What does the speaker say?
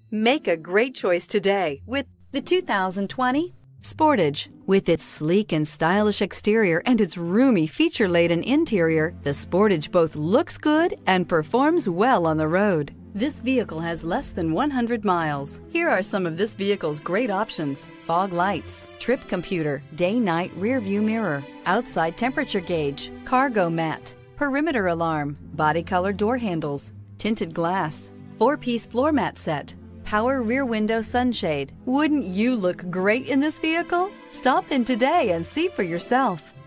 Make a great choice today with the 2020 Sportage. With its sleek and stylish exterior and its roomy feature-laden interior, the Sportage both looks good and performs well on the road. This vehicle has less than 100 miles. Here are some of this vehicle's great options: fog lights, trip computer, day-night rear view mirror, outside temperature gauge, cargo mat, perimeter alarm, body color door handles, tinted glass, 4-piece floor mat set, power rear window sunshade. Wouldn't you look great in this vehicle? Stop in today and see for yourself.